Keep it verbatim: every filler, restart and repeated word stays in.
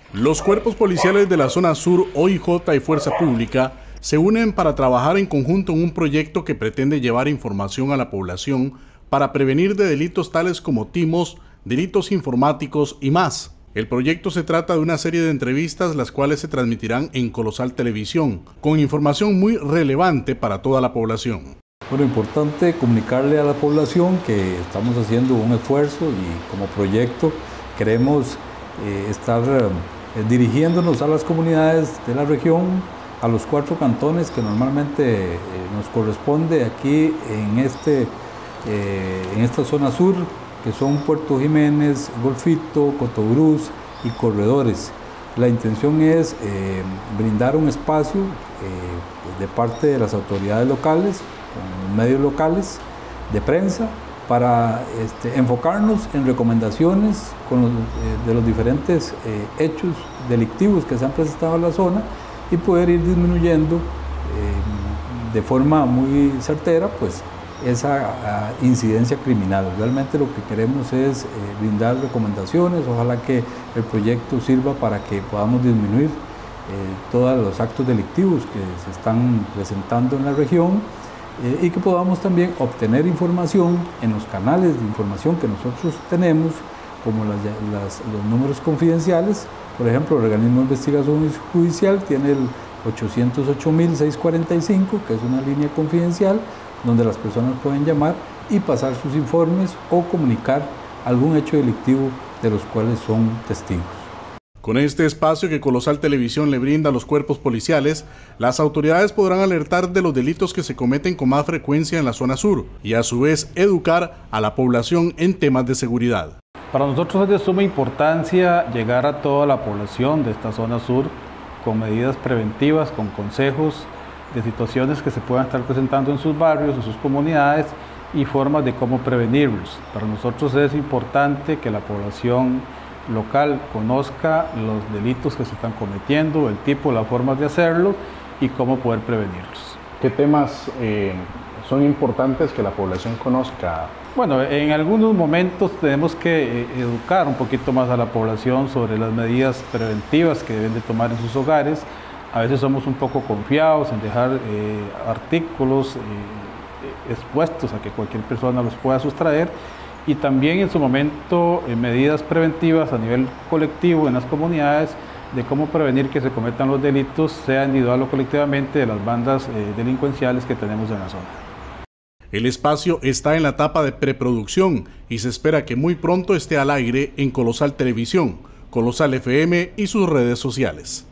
Los cuerpos policiales de la zona sur, O I J y Fuerza Pública, se unen para trabajar en conjunto en un proyecto que pretende llevar información a la población para prevenir de delitos tales como timos, delitos informáticos y más. El proyecto se trata de una serie de entrevistas las cuales se transmitirán en Colosal Televisión, con información muy relevante para toda la población. Bueno, importante comunicarle a la población que estamos haciendo un esfuerzo y como proyecto queremos eh, estar eh, dirigiéndonos a las comunidades de la región, a los cuatro cantones que normalmente eh, nos corresponde aquí en, este, eh, en esta zona sur, que son Puerto Jiménez, Golfito, Cotobruz y Corredores. La intención es eh, brindar un espacio eh, de parte de las autoridades locales, con los medios locales de prensa, para este, enfocarnos en recomendaciones con los, eh, de los diferentes eh, hechos delictivos que se han presentado en la zona y poder ir disminuyendo eh, de forma muy certera pues, esa uh, incidencia criminal. Realmente lo que queremos es eh, brindar recomendaciones, ojalá que el proyecto sirva para que podamos disminuir eh, todos los actos delictivos que se están presentando en la región eh, y que podamos también obtener información en los canales de información que nosotros tenemos, como las, las, los números confidenciales. Por ejemplo, el organismo de investigación judicial tiene el ochocientos ocho mil seiscientos cuarenta y cinco, que es una línea confidencial, donde las personas pueden llamar y pasar sus informes o comunicar algún hecho delictivo de los cuales son testigos. Con este espacio que Colosal Televisión le brinda a los cuerpos policiales, las autoridades podrán alertar de los delitos que se cometen con más frecuencia en la zona sur y a su vez educar a la población en temas de seguridad. Para nosotros es de suma importancia llegar a toda la población de esta zona sur con medidas preventivas, con consejos de situaciones que se puedan estar presentando en sus barrios, en sus comunidades y formas de cómo prevenirlos. Para nosotros es importante que la población local conozca los delitos que se están cometiendo, el tipo, las formas de hacerlo y cómo poder prevenirlos. ¿Qué temas eh, son importantes que la población conozca? Bueno, en algunos momentos tenemos que eh, educar un poquito más a la población sobre las medidas preventivas que deben de tomar en sus hogares. A veces somos un poco confiados en dejar eh, artículos eh, expuestos a que cualquier persona los pueda sustraer y también en su momento eh, medidas preventivas a nivel colectivo en las comunidades de cómo prevenir que se cometan los delitos, sea individual o colectivamente, de las bandas eh, delincuenciales que tenemos en la zona. El espacio está en la etapa de preproducción y se espera que muy pronto esté al aire en Colosal Televisión, Colosal F M y sus redes sociales.